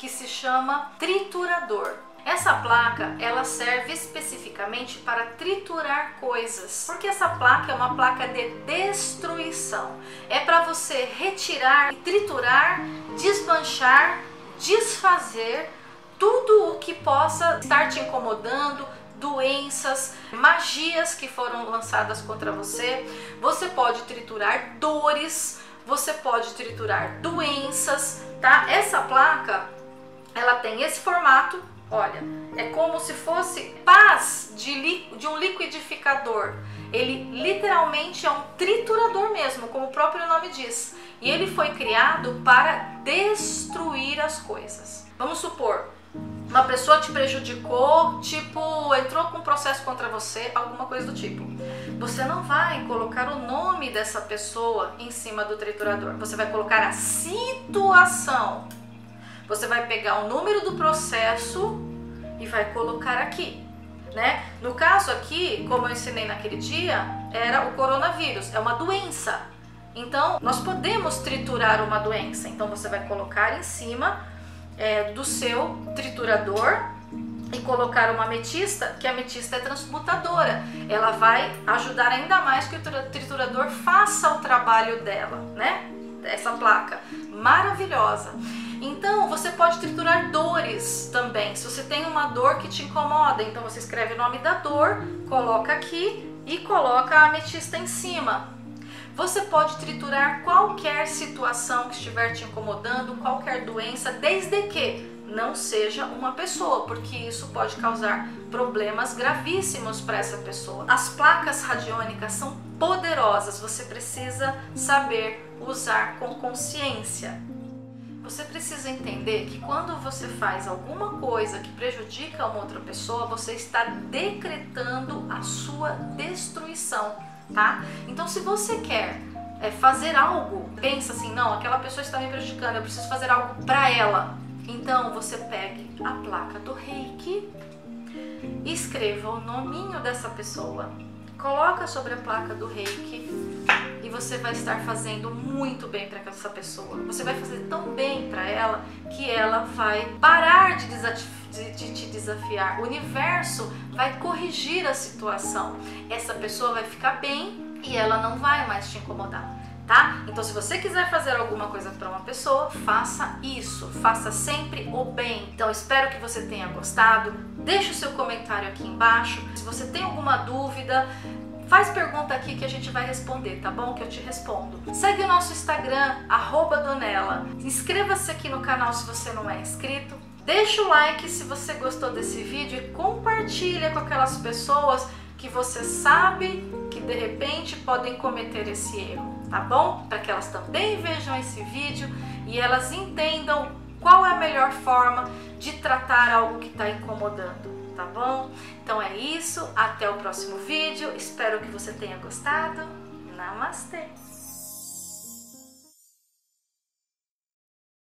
que se chama triturador. Essa placa, ela serve especificamente para triturar coisas, porque essa placa é uma placa de destruição. É para você retirar, triturar, desmanchar, desfazer tudo o que possa estar te incomodando, doenças, magias que foram lançadas contra você. Você pode triturar dores, você pode triturar doenças, tá? Essa placa, ela tem esse formato. Olha, é como se fosse pás de um liquidificador. Ele literalmente é um triturador mesmo, como o próprio nome diz. E ele foi criado para destruir as coisas. Vamos supor, uma pessoa te prejudicou, tipo, entrou com um processo contra você, alguma coisa do tipo. Você não vai colocar o nome dessa pessoa em cima do triturador. Você vai colocar a situação. Você vai pegar o número do processo e vai colocar aqui, né? No caso aqui, como eu ensinei naquele dia, era o coronavírus, é uma doença. Então, nós podemos triturar uma doença. Então, você vai colocar em cima do seu triturador e colocar uma ametista, que a ametista é transmutadora. Ela vai ajudar ainda mais que o triturador faça o trabalho dela, né? Essa placa maravilhosa. Então, você pode triturar dores também. Se você tem uma dor que te incomoda, então você escreve o nome da dor, coloca aqui e coloca a ametista em cima. Você pode triturar qualquer situação que estiver te incomodando, qualquer doença, desde que não seja uma pessoa, porque isso pode causar problemas gravíssimos para essa pessoa. As placas radiônicas são poderosas, você precisa saber usar com consciência. Você precisa entender que quando você faz alguma coisa que prejudica uma outra pessoa, você está decretando a sua destruição, tá? Então, se você quer fazer algo, pensa assim, não, aquela pessoa está me prejudicando, eu preciso fazer algo para ela. Então, você pegue a placa do Reiki, escreva o nominho dessa pessoa, coloca sobre a placa do Reiki e você vai estar fazendo muito bem para essa pessoa. Você vai fazer tão bem para ela que ela vai parar de te desafiar. O universo vai corrigir a situação. Essa pessoa vai ficar bem e ela não vai mais te incomodar, tá? Então, se você quiser fazer alguma coisa para uma pessoa, faça isso. Faça sempre o bem. Então, espero que você tenha gostado. Deixe o seu comentário aqui embaixo. Se você tem alguma dúvida, faz pergunta aqui que a gente vai responder, tá bom? Que eu te respondo. Segue o nosso Instagram, @Donella. Inscreva-se aqui no canal se você não é inscrito. Deixa o like se você gostou desse vídeo e compartilha com aquelas pessoas que você sabe que de repente podem cometer esse erro, tá bom? Para que elas também vejam esse vídeo e elas entendam qual é a melhor forma de tratar algo que está incomodando. Tá bom? Então é isso, até o próximo vídeo, espero que você tenha gostado. Namastê!